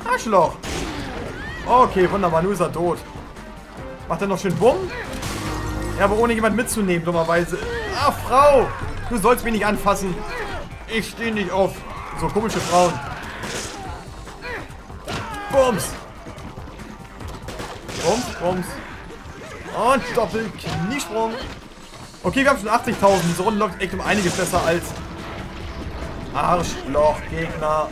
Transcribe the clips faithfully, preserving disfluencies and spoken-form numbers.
Arschloch. Okay, wunderbar. Nun ist er tot. Macht er noch schön Bumm? Ja, aber ohne jemand mitzunehmen, dummerweise. Ah, Frau! Du sollst mich nicht anfassen. Ich stehe nicht auf so komische Frauen. Bums! Bums, bums. Und Doppel-Kniesprung. Okay, wir haben schon achtzigtausend. Diese Runde läuft echt um einiges besser als Arschloch-Gegner.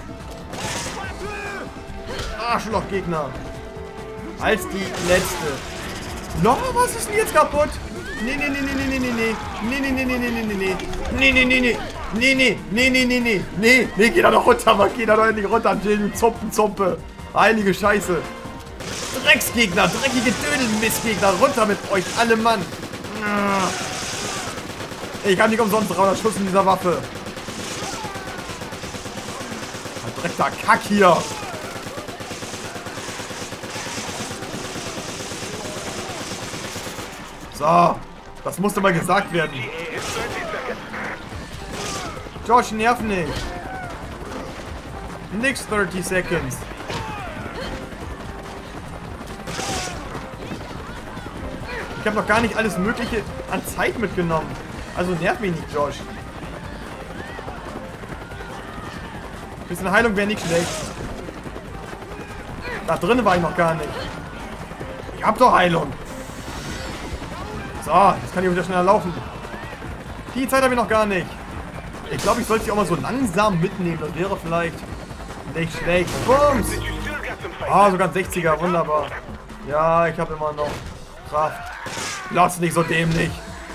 Arschloch-Gegner. Als die letzte. No, was ist denn jetzt kaputt? Nee, nee, nee, nee, nee, nee, nee. Nee, nee, nee, nee, nee, nee, nee. Nee, nee, nee, nee. Nee, nee, nee, nee, nee, nee. Nee, nee, geh da doch runter, Mann. Geh da doch endlich runter, Jill, du Zumpenzumpe. Heilige Scheiße. Drecksgegner, dreckige Dödelmissgegner. Runter mit euch, alle Mann. Ich habe nicht umsonst dreihundert Schuss in dieser Waffe. Dreckter Kack hier. So, das musste mal gesagt werden. Josh, nerv nicht. Nix thirty seconds. Ich habe noch gar nicht alles Mögliche an Zeit mitgenommen. Also nerv mich nicht, Josh. Bisschen Heilung wäre nicht schlecht. Da drin war ich noch gar nicht. Ich hab doch Heilung. So, jetzt kann ich wieder schneller laufen. Die Zeit habe ich noch gar nicht. Ich glaube, ich sollte sie auch mal so langsam mitnehmen. Das wäre vielleicht nicht schlecht. Bums! Ah, sogar ein sechziger. Wunderbar. Ja, ich habe immer noch Kraft. Lass nicht so dämlich.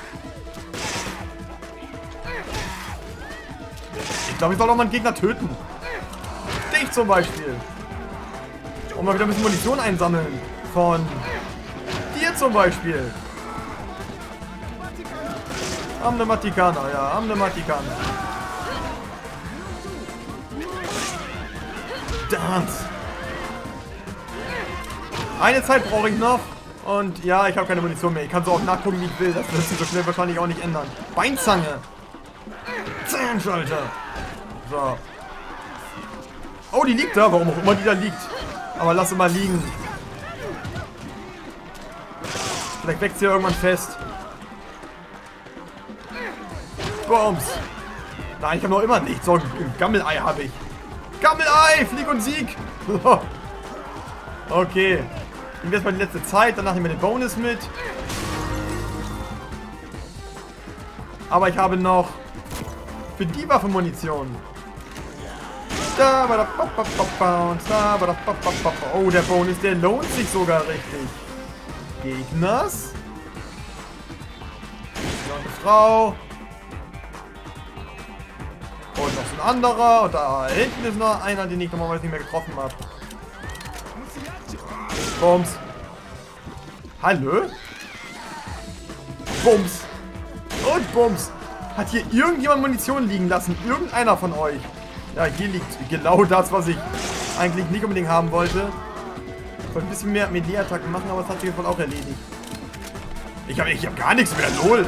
Ich glaube, ich soll auch mal einen Gegner töten. Dich zum Beispiel. Und mal wieder ein bisschen Munition einsammeln. Von dir zum Beispiel. Amnematikaner, ja, Amnematikaner. Dance. Eine Zeit brauche ich noch. Und ja, ich habe keine Munition mehr. Ich kann so auch nachgucken, wie ich will. Das wird sich so schnell wahrscheinlich auch nicht ändern. Beinzange. Zahnschalter. So. Oh, die liegt da. Warum auch immer die da liegt. Aber lass sie mal liegen. Vielleicht wächst sie ja irgendwann fest. Bums. Nein, ich habe noch immer nichts. So ein Gammelei habe ich. Gammelei! Flieg und Sieg! Okay. Nehmen wir jetzt mal die letzte Zeit. Danach nehmen wir den Bonus mit. Aber ich habe noch für die Waffe Munition. Oh, der Bonus, der lohnt sich sogar richtig. Gegners. So eine Frau. Und noch so ein anderer. Und da hinten ist noch einer, den ich normalerweise nicht mehr getroffen habe. Bums. Hallo? Bums. Und Bums. Hat hier irgendjemand Munition liegen lassen? Irgendeiner von euch? Ja, hier liegt genau das, was ich eigentlich nicht unbedingt haben wollte. Ich wollte ein bisschen mehr Melee-Attacken machen, aber das hat sich wohl auch erledigt. Ich habe ich hab gar nichts mehr. Lol.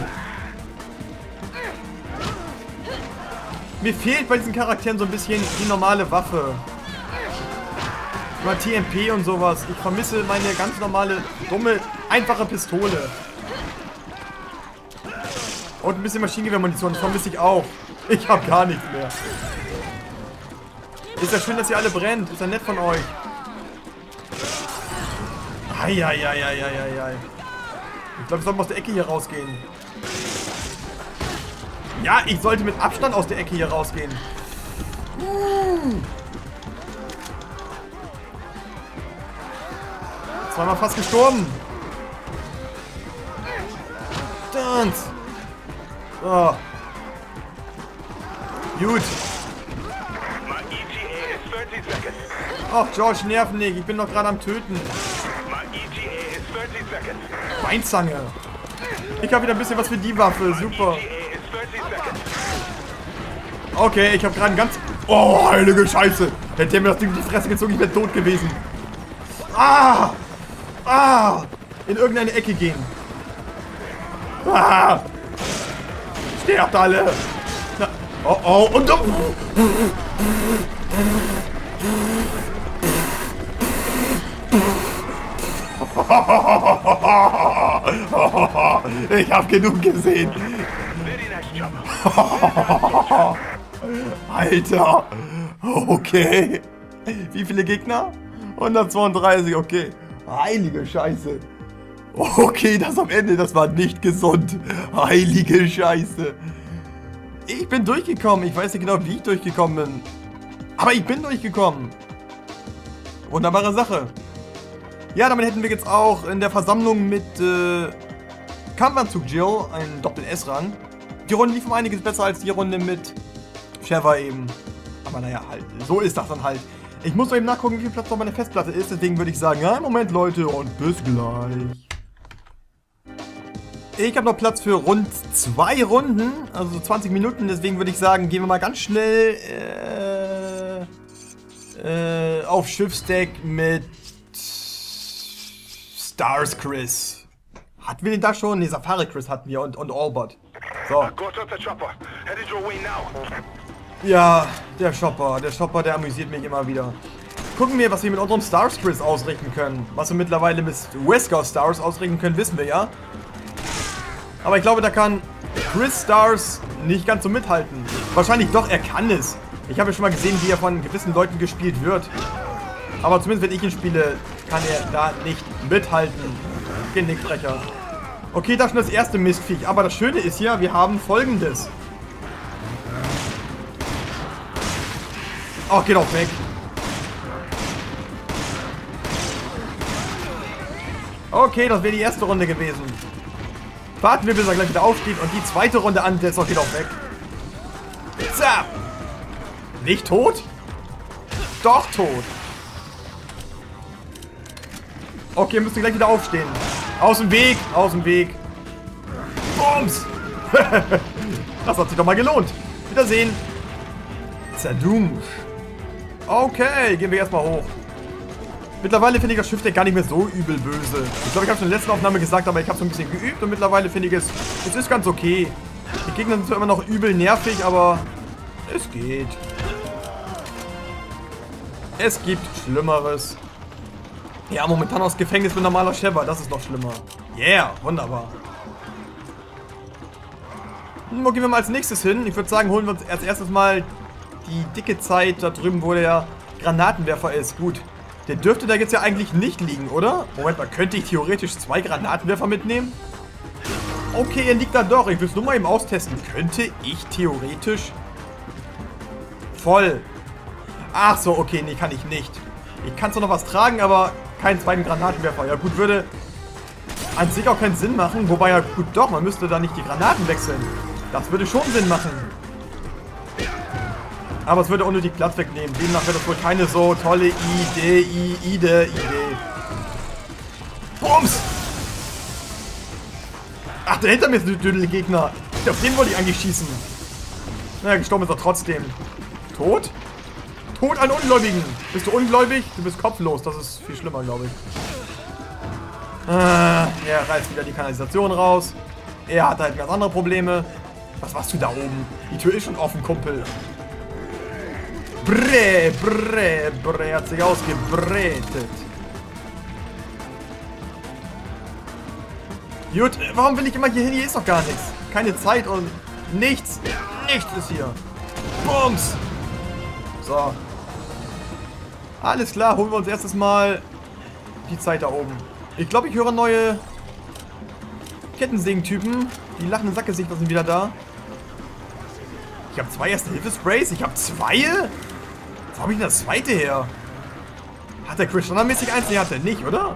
Mir fehlt bei diesen Charakteren so ein bisschen die normale Waffe. Über T M P und sowas. Ich vermisse meine ganz normale, dumme, einfache Pistole. Und ein bisschen Maschinengewehrmunition. Das vermisse ich auch. Ich habe gar nichts mehr. Ist ja schön, dass ihr alle brennt. Ist ja nett von euch. Eieieiei. Ich glaube, ich sollte mal aus der Ecke hier rausgehen. Ja, ich sollte mit Abstand aus der Ecke hier rausgehen. Uh. Zweimal fast gestorben. Dance. So. Gut. Ach, George, nerv nicht. Ich bin doch gerade am Töten. Beinzange. Ich habe wieder ein bisschen was für die Waffe. Super. Okay, ich habe gerade einen ganz... Oh, heilige Scheiße. Hätte der mir das Ding in die Fresse gezogen, ich wäre tot gewesen. Ah! Ah! In irgendeine Ecke gehen. Ah! Sterbt alle! Na, oh oh! Und... Ich habe genug gesehen. Alter. Okay. Wie viele Gegner? hundertzweiunddreißig, okay. Heilige Scheiße. Okay, das am Ende, das war nicht gesund. Heilige Scheiße. Ich bin durchgekommen. Ich weiß nicht genau, wie ich durchgekommen bin. Aber ich bin durchgekommen. Wunderbare Sache. Ja, damit hätten wir jetzt auch in der Versammlung mit äh, Kampfanzug Jill einen Doppel-S-Rang. Die Runde lief um einiges besser als die Runde mit Sheva eben. Aber naja, halt, so ist das dann halt. Ich muss noch eben nachgucken, wie viel Platz noch meine Festplatte ist. Deswegen würde ich sagen, ja, Moment Leute und bis gleich. Ich habe noch Platz für rund zwei Runden, also zwanzig Minuten. Deswegen würde ich sagen, gehen wir mal ganz schnell äh, äh, auf Schiffsdeck mit Stars Chris. Hatten wir den da schon? Ne, Safari Chris hatten wir und, und Albert. So. Ja, der Shopper. Der Shopper, der amüsiert mich immer wieder. Gucken wir, was wir mit unserem Stars Chris ausrichten können. Was wir mittlerweile mit Wesker Stars ausrichten können, wissen wir ja. Aber ich glaube, da kann Chris Stars nicht ganz so mithalten. Wahrscheinlich doch, er kann es. Ich habe ja schon mal gesehen, wie er von gewissen Leuten gespielt wird. Aber zumindest wenn ich ihn spiele, kann er da nicht mithalten. Genickbrecher. Okay, das ist schon das erste Mistviech. Aber das Schöne ist ja, wir haben Folgendes. Oh, geh doch weg. Okay, das wäre die erste Runde gewesen. Warten wir, bis er gleich wieder aufsteht und die zweite Runde ansetzt. Oh, geht auch weg. Zap. Nicht tot? Doch tot. Okay, müsste gleich wieder aufstehen. Aus dem Weg, aus dem Weg. Bums. Das hat sich doch mal gelohnt. Wiedersehen. Zerdumsch. Okay, gehen wir erstmal hoch. Mittlerweile finde ich das Schiffdeck gar nicht mehr so übel böse. Ich glaube, ich habe es in der letzten Aufnahme gesagt, aber ich habe es so ein bisschen geübt und mittlerweile finde ich es, es ist ganz okay. Die Gegner sind zwar immer noch übel nervig, aber es geht. Es gibt Schlimmeres. Ja, momentan aus Gefängnis mit normaler Sheva, das ist noch schlimmer. Yeah, wunderbar. Wo gehen wir mal als nächstes hin? Ich würde sagen, holen wir uns als erstes mal die dicke Zeit da drüben, wo der Granatenwerfer ist. Gut. Der dürfte da jetzt ja eigentlich nicht liegen, oder? Moment mal, könnte ich theoretisch zwei Granatenwerfer mitnehmen? Okay, er liegt da doch. Ich will es nur mal eben austesten. Könnte ich theoretisch... Voll. Ach so, okay, nee, kann ich nicht. Ich kann zwar noch was tragen, aber keinen zweiten Granatenwerfer. Ja gut, würde an sich auch keinen Sinn machen. Wobei ja gut, doch, man müsste da nicht die Granaten wechseln. Das würde schon Sinn machen. Aber es würde unnötig Platz wegnehmen. Demnach wäre das wohl keine so tolle Idee, Idee, Idee. Bums! Ach, dahinter mir ist ein Dödel-Gegner. Auf den wollte ich eigentlich schießen. Naja, gestorben ist er trotzdem. Tot? Tod an Ungläubigen. Bist du ungläubig? Du bist kopflos. Das ist viel schlimmer, glaube ich. Ah, er reißt wieder die Kanalisation raus. Er hat halt ganz andere Probleme. Was machst du da oben? Die Tür ist schon offen, Kumpel. Brä, brä, brä, hat sich ausgebrätet. Gut, warum will ich immer hier hin? Hier ist doch gar nichts. Keine Zeit und nichts. Nichts ist hier. Bums. So. Alles klar, holen wir uns erstes mal die Zeit da oben. Ich glaube, ich höre neue Kettensägen-Typen. Die lachenden Sackgesichter sind wieder da. Ich habe zwei Erste-Hilfe-Sprays. Ich habe zwei? Wo habe ich denn das zweite her? Hat der Chris standardmäßig eins? Nee, hat er nicht, oder?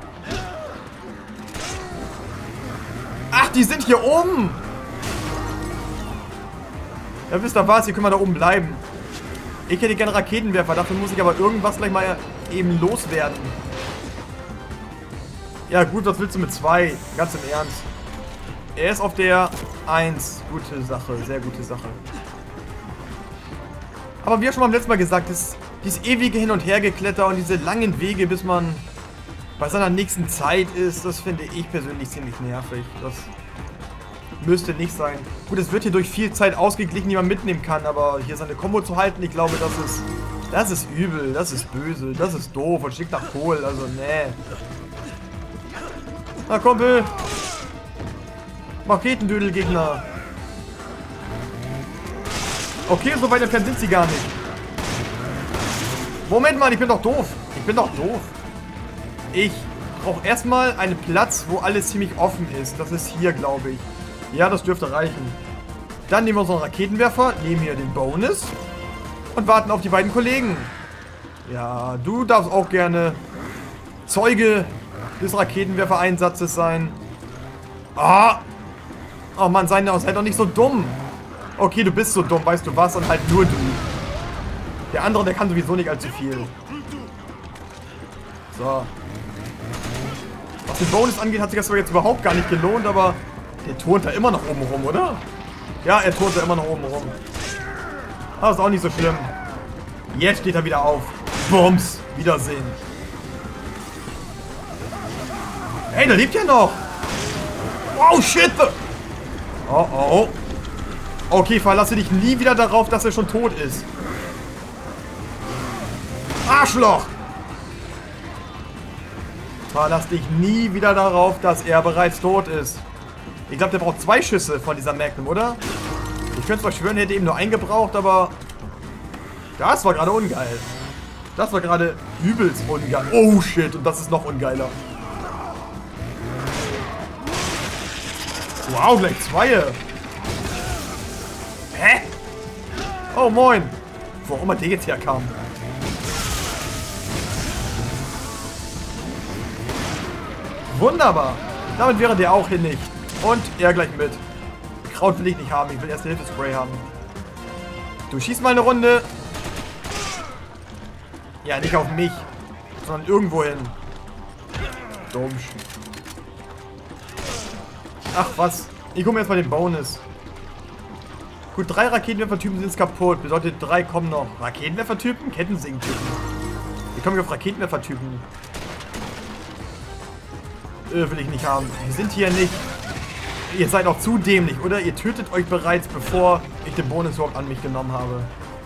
Ach, die sind hier oben! Ja, wisst ihr was? Hier können wir da oben bleiben. Ich hätte gerne Raketenwerfer. Dafür muss ich aber irgendwas gleich mal eben loswerden. Ja gut, was willst du mit zwei? Ganz im Ernst. Er ist auf der eins. Gute Sache, sehr gute Sache. Aber wie ja schon beim letzten Mal gesagt, das, dieses ewige Hin- und Hergekletter und diese langen Wege, bis man bei seiner nächsten Zeit ist, das finde ich persönlich ziemlich nervig. Das müsste nicht sein. Gut, es wird hier durch viel Zeit ausgeglichen, die man mitnehmen kann, aber hier seine Kombo zu halten, ich glaube, das ist Das ist übel, das ist böse, das ist doof und schickt nach Kohl, also nee. Na Kumpel. Raketendödel-Gegner. Okay, so weit entfernt sind sie gar nicht. Moment mal, ich bin doch doof. Ich bin doch doof. Ich brauche erstmal einen Platz, wo alles ziemlich offen ist. Das ist hier, glaube ich. Ja, das dürfte reichen. Dann nehmen wir unseren Raketenwerfer, nehmen hier den Bonus und warten auf die beiden Kollegen. Ja, du darfst auch gerne Zeuge des Raketenwerfer-Einsatzes sein. Ah! Oh Mann, sei doch nicht so dumm. Okay, du bist so dumm, weißt du was? Und halt nur du. Der andere, der kann sowieso nicht allzu viel. So. Was den Bonus angeht, hat sich das zwar jetzt überhaupt gar nicht gelohnt, aber der turnt da immer noch oben rum, oder? Ja, er turnt da immer noch oben rum. Aber ist auch nicht so schlimm. Jetzt steht er wieder auf. Bums. Wiedersehen. Hey, der lebt ja noch. Oh, shit. Oh, oh. Okay, verlasse dich nie wieder darauf, dass er schon tot ist. Arschloch. Verlass dich nie wieder darauf, dass er bereits tot ist. Ich glaube, der braucht zwei Schüsse von dieser Magnum, oder? Ich könnte zwar schwören, er hätte eben nur einen gebraucht, aber das war gerade ungeil. Das war gerade übelst ungeil. Oh shit, und das ist noch ungeiler. Wow, gleich zwei. Hä? Oh moin. Wo auch immer der jetzt herkam. Wunderbar. Damit wäre der auch hin nicht. Und er gleich mit. Kraut will ich nicht haben. Ich will erst Hilfespray haben. Du schießt mal eine Runde. Ja, nicht auf mich. Sondern irgendwo hin. Dumm. Ach was. Ich hole mir jetzt mal den Bonus. Gut, drei Raketenwerfertypen sind kaputt. Bedeutet, drei kommen noch. Raketenwerfertypen? Kettensägentypen. Wie komme ich auf Raketenwerfertypen? Äh, will ich nicht haben. Wir sind hier nicht. Ihr seid auch zu dämlich, oder? Ihr tötet euch bereits, bevor ich den Bonus überhaupt an mich genommen habe.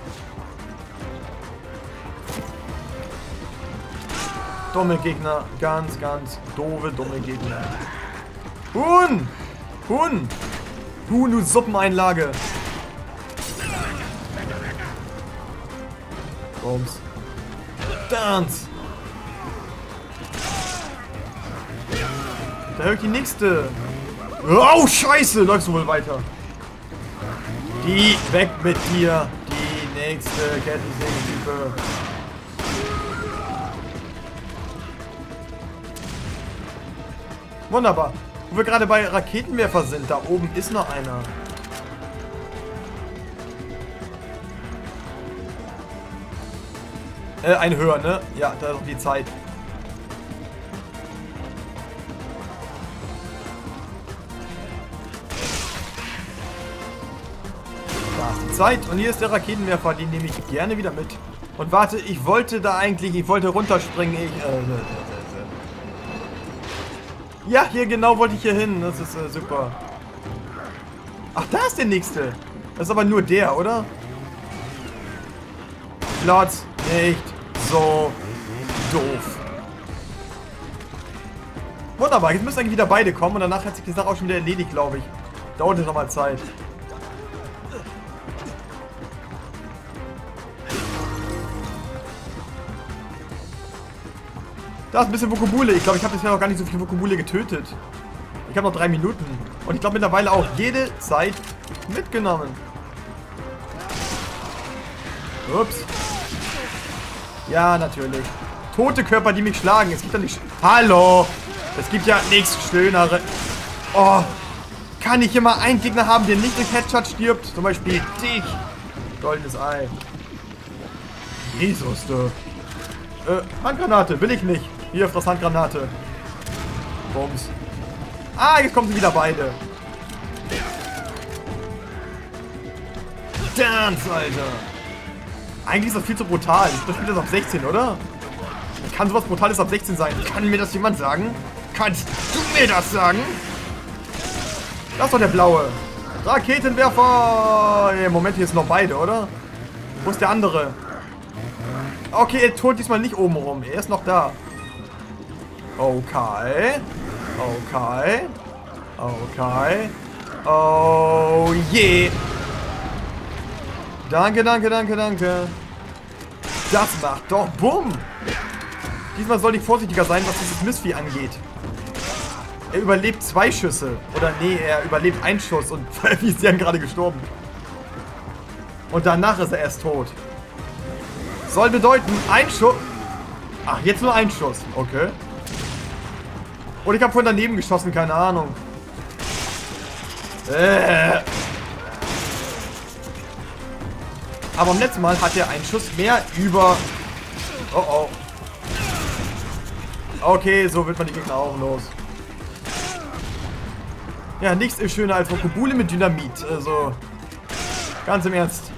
Dumme Gegner. Ganz, ganz doofe, dumme Gegner. Huhn! Huhn! Huhn, du Suppeneinlage! Bums. Dance! Da höre ich die nächste. Oh, scheiße! Läufst du wohl weiter? Die, weg mit dir! Die nächste Kettensägentype. Wunderbar. Wo wir gerade bei Raketenwerfer sind, da oben ist noch einer. Äh, ein höher, ne? Ja, da ist noch die Zeit. Da ist die Zeit. Und hier ist der Raketenwerfer, den nehme ich gerne wieder mit. Und warte, ich wollte da eigentlich, ich wollte runterspringen. Ich, äh, ja, hier genau wollte ich hier hin. Das ist äh, super. Ach, da ist der nächste. Das ist aber nur der, oder? Platz nicht so doof. Wunderbar, jetzt müssen eigentlich wieder beide kommen und danach hat sich die Sache auch schon wieder erledigt, glaube ich. Dauert jetzt nochmal Zeit. Da ist ein bisschen Vokabule. Ich glaube, ich habe bisher noch gar nicht so viel Vokabule getötet. Ich habe noch drei Minuten. Und ich glaube mittlerweile auch jede Zeit mitgenommen. Ups. Ja, natürlich. Tote Körper, die mich schlagen. Es gibt ja nicht... Hallo! Es gibt ja nichts Schöneres. Oh. Kann ich hier mal einen Gegner haben, der nicht durch Headshot stirbt? Zum Beispiel dich. Goldenes Ei. Jesus, du. Äh, Handgranate. Will ich nicht. Hier, friss Handgranate. Bums. Ah, jetzt kommen sie wieder beide. Dance, Alter. Eigentlich ist das viel zu brutal. Das spielt das ab sechzehn, oder? Kann sowas Brutales ab sechzehn sein? Kann mir das jemand sagen? Kannst du mir das sagen? Das ist doch der blaue. Raketenwerfer. Im Moment, hier sind noch beide, oder? Wo ist der andere? Okay, er tut diesmal nicht oben rum. Er ist noch da. Okay. Okay. Okay. Oh je. Danke, danke, danke, danke. Das macht doch Bumm. Diesmal soll ich vorsichtiger sein, was dieses Mistvieh angeht. Er überlebt zwei Schüsse. Oder nee, er überlebt einen Schuss. Und wie ist der gerade gestorben? Und danach ist er erst tot. Soll bedeuten, ein Schuss. Ach, jetzt nur ein Schuss. Okay. Und ich habe von daneben geschossen, keine Ahnung. Äh. Aber beim letzten Mal hat er einen Schuss mehr über... Oh oh. Okay, so wird man die Gegner auch los. Ja, nichts ist schöner als Vokobule mit Dynamit. Also, ganz im Ernst.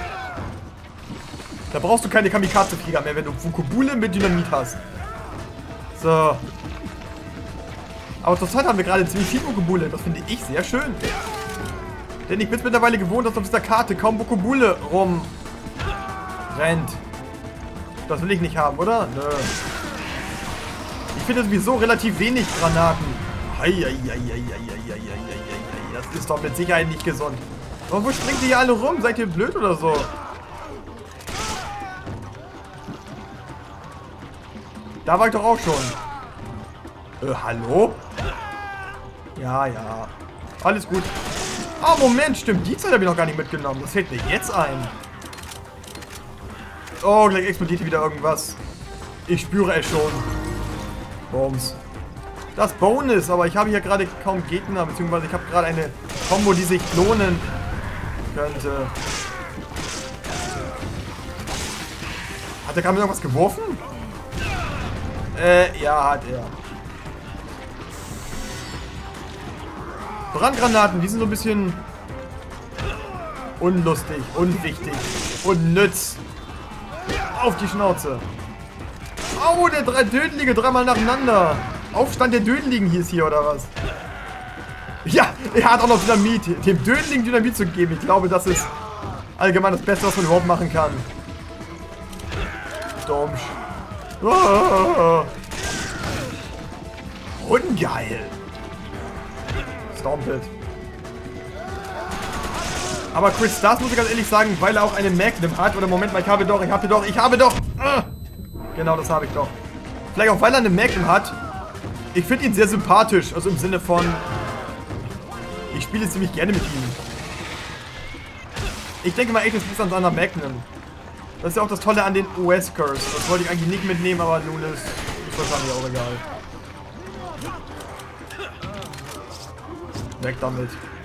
Da brauchst du keine Kamikaze-Flieger mehr, wenn du Vokobule mit Dynamit hast. So. Aber zurzeit haben wir gerade ziemlich viel Vokobule. Das finde ich sehr schön. Denn ich bin es mittlerweile gewohnt, dass auf dieser Karte kaum Vokobule rumrennt. Das will ich nicht haben, oder? Nö. Ich finde sowieso relativ wenig Granaten. Das ist doch mit Sicherheit nicht gesund. Und wo springt ihr hier alle rum? Seid ihr blöd oder so? Da war ich doch auch schon. Äh, hallo? Ja, ja. Alles gut. Oh, Moment, stimmt. Die Zeit habe ich noch gar nicht mitgenommen. Das fällt mir jetzt ein. Oh, gleich explodiert hier wieder irgendwas. Ich spüre es schon. Bums. Das Bonus, aber ich habe hier gerade kaum Gegner, beziehungsweise ich habe gerade eine Combo, die sich lohnen könnte. Hat der gerade irgendwas geworfen? Äh, ja, hat er. Brandgranaten, die sind so ein bisschen unlustig, unwichtig, unnütz. Auf die Schnauze. Oh, der drei Dödelige dreimal nacheinander. Aufstand der Dödeligen hieß hier, oder was? Ja, er hat auch noch Dynamit. Dem Dödeligen Dynamit zu geben. Ich glaube, das ist allgemein das Beste, was man überhaupt machen kann. Domsch. Oh. Ungeil. Stomp it. Aber Chris Stars, muss ich ganz ehrlich sagen, weil er auch eine Magnum hat. Oder Moment mal, ich habe doch, ich habe doch, ich habe doch. Ah. Genau, das habe ich doch. Vielleicht auch, weil er eine Magnum hat. Ich finde ihn sehr sympathisch. Also im Sinne von... Ich spiele ziemlich gerne mit ihm. Ich denke mal echt, es liegt an seiner Magnum. Das ist ja auch das Tolle an den U S-Curse. Das wollte ich eigentlich nicht mitnehmen, aber nun ist... Ist wahrscheinlich auch egal. Weg damit.